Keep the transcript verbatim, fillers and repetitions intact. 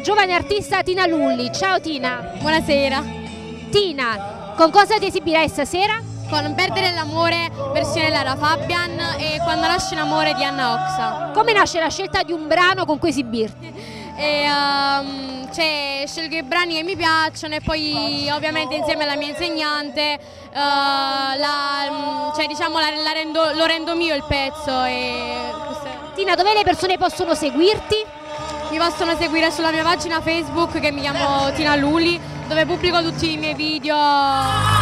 giovane artista Tina Lulli. Ciao Tina. Buonasera. Tina, con cosa ti esibirai stasera? Con Perdere l'amore, versione Lara Fabian, e Quando nasce l'amore di Anna Oxa. Come nasce la scelta di un brano con cui esibirti? E, um, cioè, scelgo i brani che mi piacciono e poi ovviamente insieme alla mia insegnante uh, la, cioè, diciamo, la, la rendo, lo rendo mio il pezzo. E Tina, dove le persone possono seguirti? Mi possono seguire sulla mia pagina Facebook che mi chiamo Tina Lulli, dove pubblico tutti i miei video.